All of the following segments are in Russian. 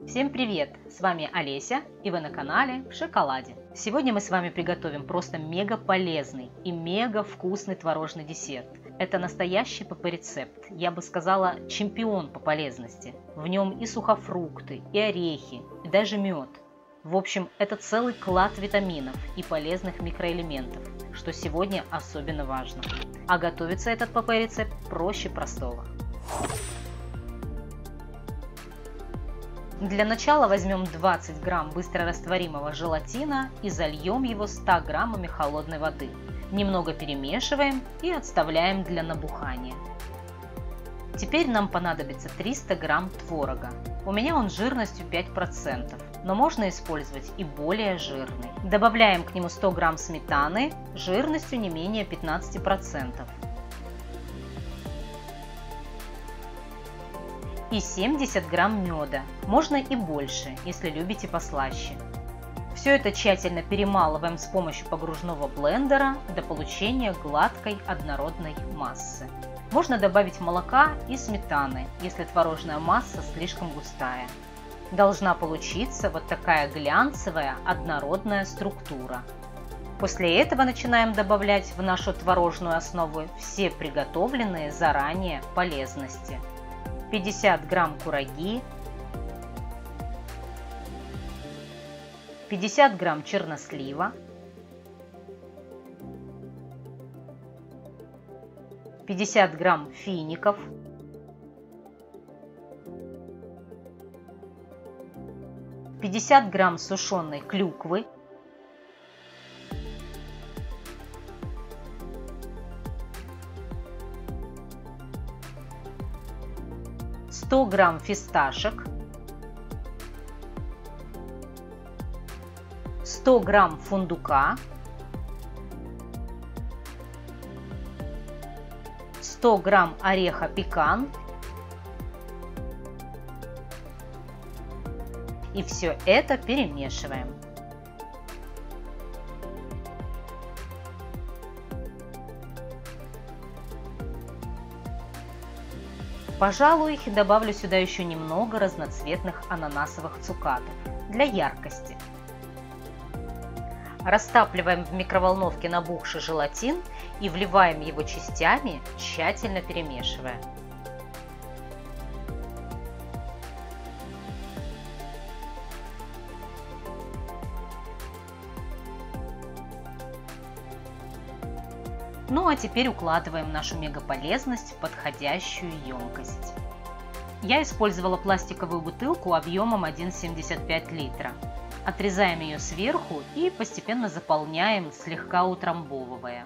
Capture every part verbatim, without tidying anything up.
Всем привет! С вами Олеся, и вы на канале в шоколаде. Сегодня мы с вами приготовим просто мега полезный и мега вкусный творожный десерт. Это настоящий ПП-рецепт, я бы сказала, чемпион по полезности. В нем и сухофрукты, и орехи, и даже мед. В общем, это целый клад витаминов и полезных микроэлементов, что сегодня особенно важно. А готовится этот ПП-рецепт проще простого. Для начала возьмем двадцать грамм быстрорастворимого желатина и зальем его ста граммами холодной воды. Немного перемешиваем и отставляем для набухания. Теперь нам понадобится триста грамм творога. У меня он жирностью пять процентов, но можно использовать и более жирный. Добавляем к нему сто грамм сметаны жирностью не менее пятнадцати процентов. И семьдесят грамм меда, можно и больше, если любите послаще. Все это тщательно перемалываем с помощью погружного блендера до получения гладкой однородной массы. Можно добавить молока и сметаны, если творожная масса слишком густая. Должна получиться вот такая глянцевая однородная структура. После этого начинаем добавлять в нашу творожную основу все приготовленные заранее полезности. пятьдесят грамм кураги, пятьдесят грамм чернослива, пятьдесят грамм фиников, пятьдесят грамм сушеной клюквы, сто грамм фисташек, сто грамм фундука, сто грамм ореха пекан. И все это перемешиваем. Пожалуй, добавлю сюда еще немного разноцветных ананасовых цукатов для яркости. Растапливаем в микроволновке набухший желатин и вливаем его частями, тщательно перемешивая. Ну а теперь укладываем нашу мегаполезность в подходящую емкость. Я использовала пластиковую бутылку объемом один целых семьдесят пять литра. Отрезаем ее сверху и постепенно заполняем, слегка утрамбовывая.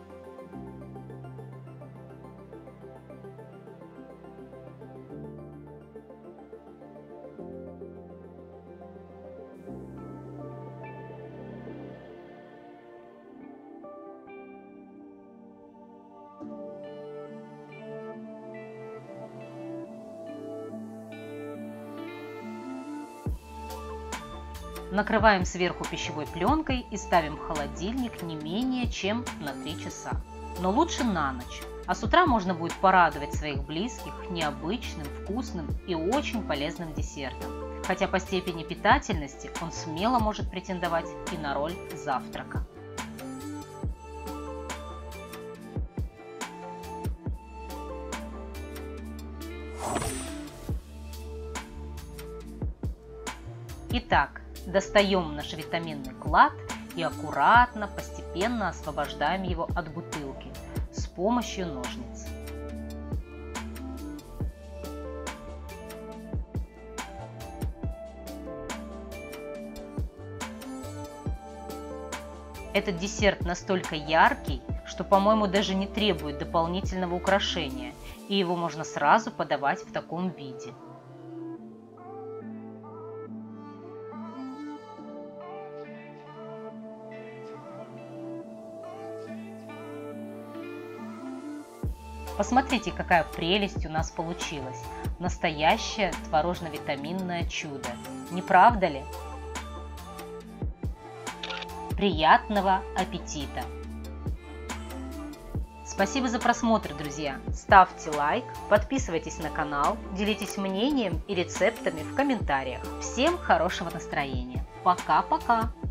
Накрываем сверху пищевой пленкой и ставим в холодильник не менее чем на три часа. Но лучше на ночь, а с утра можно будет порадовать своих близких необычным, вкусным и очень полезным десертом. Хотя по степени питательности он смело может претендовать и на роль завтрака. Итак, достаем наш витаминный клад и аккуратно, постепенно освобождаем его от бутылки с помощью ножниц. Этот десерт настолько яркий, что, по-моему, даже не требует дополнительного украшения, и его можно сразу подавать в таком виде. Посмотрите, какая прелесть у нас получилась. Настоящее творожно-витаминное чудо. Не правда ли? Приятного аппетита! Спасибо за просмотр, друзья! Ставьте лайк, подписывайтесь на канал, делитесь мнением и рецептами в комментариях. Всем хорошего настроения! Пока-пока!